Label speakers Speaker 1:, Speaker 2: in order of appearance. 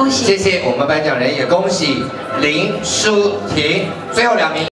Speaker 1: 恭喜！
Speaker 2: 谢谢我们颁奖人，也恭喜林淑婷，最后2名。